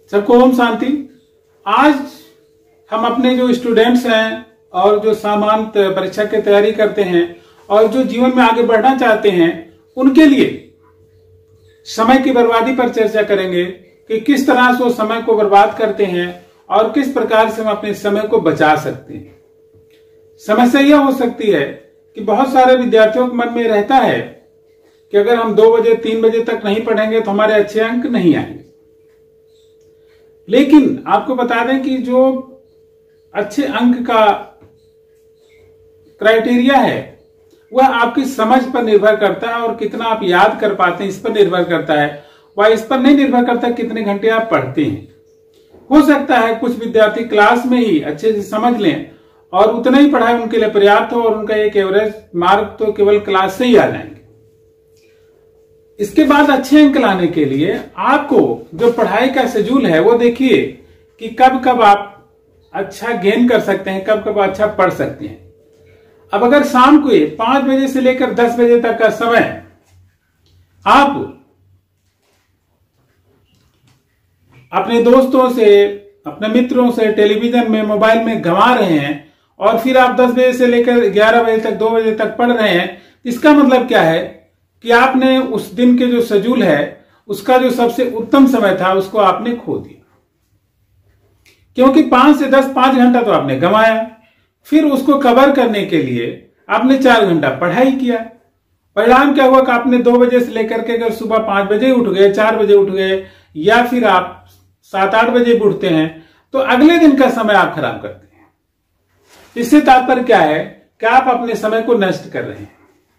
सबको ओम शांति। आज हम अपने जो स्टूडेंट्स हैं और जो सामान्य परीक्षा की तैयारी करते हैं और जो जीवन में आगे बढ़ना चाहते हैं, उनके लिए समय की बर्बादी पर चर्चा करेंगे कि किस तरह से वो समय को बर्बाद करते हैं और किस प्रकार से हम अपने समय को बचा सकते हैं। समस्या यह हो सकती है कि बहुत सारे विद्यार्थियों के मन में रहता है कि अगर हम 2 बजे 3 बजे तक नहीं पढ़ेंगे तो हमारे अच्छे अंक नहीं आएंगे। लेकिन आपको बता दें कि जो अच्छे अंक का क्राइटेरिया है वह आपकी समझ पर निर्भर करता है और कितना आप याद कर पाते हैं इस पर निर्भर करता है। वह इस पर नहीं निर्भर करता कितने घंटे आप पढ़ते हैं। हो सकता है कुछ विद्यार्थी क्लास में ही अच्छे से समझ लें और उतना ही पढ़ाई उनके लिए पर्याप्त हो और उनका एक एवरेज मार्क तो केवल क्लास से ही आ जाएंगे। इसके बाद अच्छे अंक लाने के लिए आपको जो पढ़ाई का शेड्यूल है वो देखिए कि कब कब आप अच्छा गेन कर सकते हैं, कब कब अच्छा पढ़ सकते हैं। अब अगर शाम को 5 बजे से लेकर 10 बजे तक का समय आप अपने दोस्तों से, अपने मित्रों से, टेलीविजन में, मोबाइल में गंवा रहे हैं और फिर आप 10 बजे से लेकर 11 बजे तक, 2 बजे तक पढ़ रहे हैं, इसका मतलब क्या है कि आपने उस दिन के जो शेड्यूल है उसका जो सबसे उत्तम समय था उसको आपने खो दिया। क्योंकि 5 से 10 5 घंटा तो आपने गंवाया, फिर उसको कवर करने के लिए आपने 4 घंटा पढ़ाई किया। परिणाम क्या हुआ कि आपने 2 बजे से लेकर के अगर सुबह 5 बजे उठ गए, 4 बजे उठ गए या फिर आप 7-8 बजे भी उठते हैं तो अगले दिन का समय आप खराब करते हैं। इससे तात्पर्य क्या है कि आप अपने समय को नष्ट कर रहे हैं।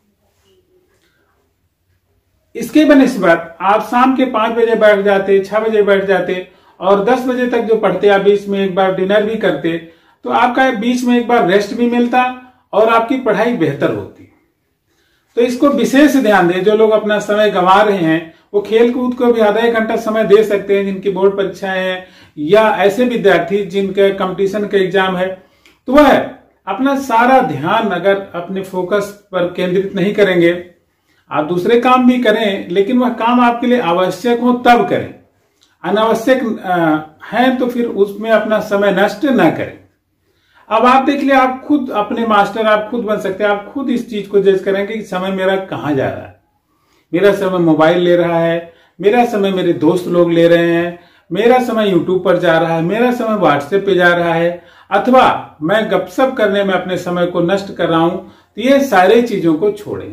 इसके बनिस्बत आप शाम के 5 बजे बैठ जाते, 6 बजे बैठ जाते और 10 बजे तक जो पढ़ते आप बीच में एक बार डिनर भी करते तो आपका बीच में एक बार रेस्ट भी मिलता और आपकी पढ़ाई बेहतर होती। तो इसको विशेष ध्यान दें। जो लोग अपना समय गंवा रहे हैं वो खेल कूद को भी आधा 1 घंटा समय दे सकते हैं, जिनकी बोर्ड परीक्षाएं हैं या ऐसे विद्यार्थी जिनके कंपटीशन का एग्जाम है, तो वह अपना सारा ध्यान अगर अपने फोकस पर केंद्रित नहीं करेंगे, आप दूसरे काम भी करें लेकिन वह काम आपके लिए आवश्यक हो तब करें। अनावश्यक है तो फिर उसमें अपना समय नष्ट न करें। अब आप देख लिया, आप खुद अपने मास्टर आप खुद बन सकते हैं। आप खुद इस चीज को जज करेंगे कि समय मेरा कहाँ जा रहा है। मेरा समय मोबाइल ले रहा है, मेरा समय मेरे दोस्त लोग ले रहे हैं, मेरा समय यूट्यूब पर जा रहा है, मेरा समय व्हाट्सएप पे जा रहा है, अथवा मैं गपशप करने में अपने समय को नष्ट कर रहा हूं। तो ये सारी चीजों को छोड़ें।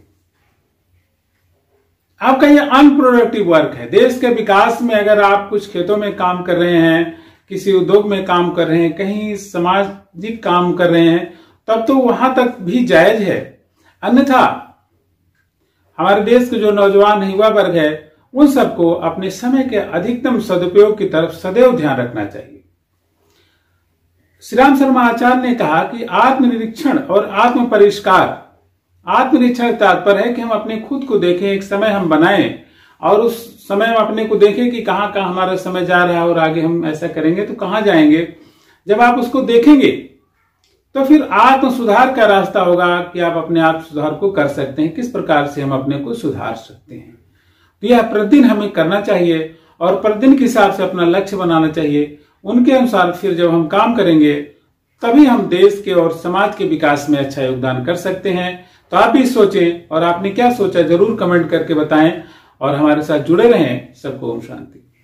आपका ये अनप्रोडक्टिव वर्क है। देश के विकास में अगर आप कुछ खेतों में काम कर रहे हैं, किसी उद्योग में काम कर रहे हैं, कहीं सामाजिक काम कर रहे हैं, तब तो वहां तक भी जायज है। अन्यथा हमारे देश के जो नौजवान युवा वर्ग है उन सबको अपने समय के अधिकतम सदुपयोग की तरफ सदैव ध्यान रखना चाहिए। श्री राम शर्मा आचार्य ने कहा कि आत्मनिरीक्षण और आत्म परिष्कार। आत्मनिरीक्षण तात्पर्य है कि हम अपने खुद को देखें, एक समय हम बनाएं और उस समय हम अपने को देखें कि कहाँ कहाँ हमारा समय जा रहा है और आगे हम ऐसा करेंगे तो कहाँ जाएंगे। जब आप उसको देखेंगे तो फिर आत्म सुधार का रास्ता होगा कि आप अपने आप सुधार को कर सकते हैं। किस प्रकार से हम अपने को सुधार सकते हैं, तो यह प्रतिदिन हमें करना चाहिए और प्रतिदिन के हिसाब से अपना लक्ष्य बनाना चाहिए। उनके अनुसार फिर जब हम काम करेंगे तभी हम देश के और समाज के विकास में अच्छा योगदान कर सकते हैं। तो आप भी सोचें और आपने क्या सोचा जरूर कमेंट करके बताएं और हमारे साथ जुड़े रहें। सबको ओम शांति।